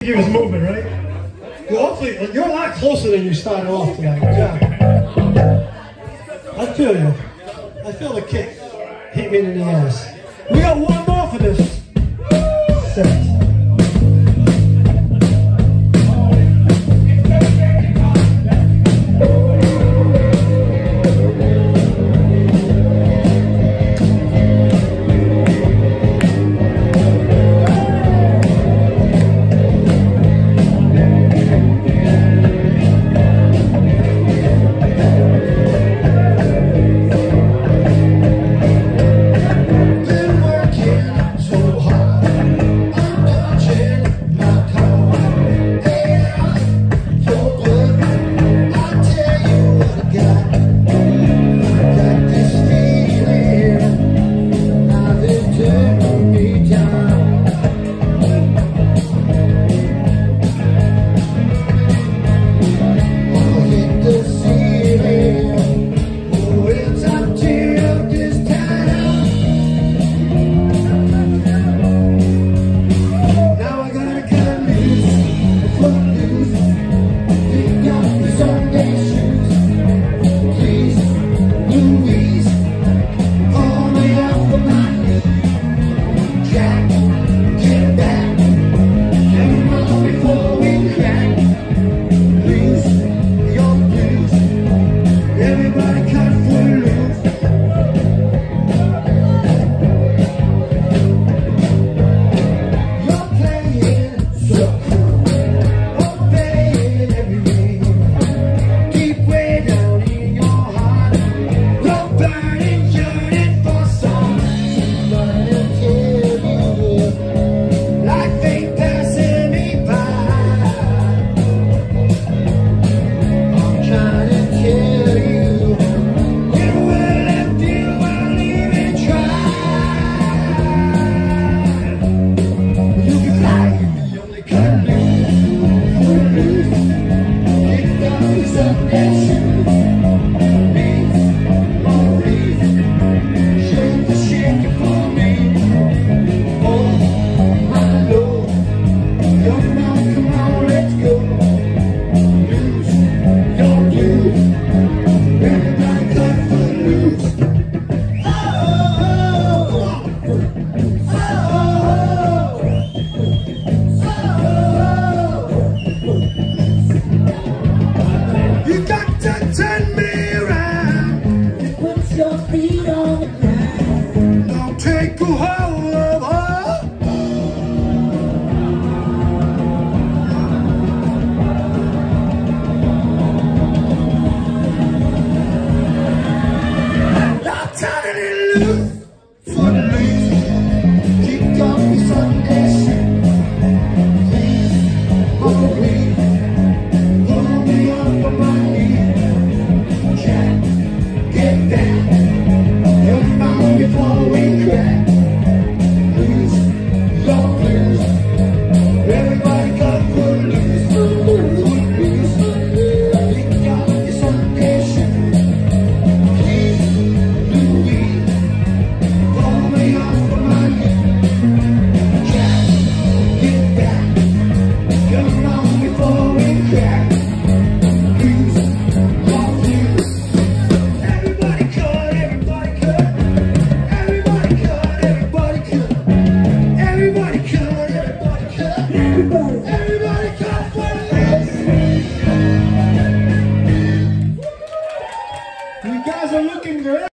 He was moving, right? Well, hopefully, you're a lot closer than you started off tonight. Good job. I feel you. I feel the kick hit me in the ass. We got one more for this set. Take a hold of her. I'm turning it loose for the loose. Kick off your Sunday shoes. Please, oh please, pull me up on my knees. Jack, get down. Your mouth before we crack. You guys are looking great.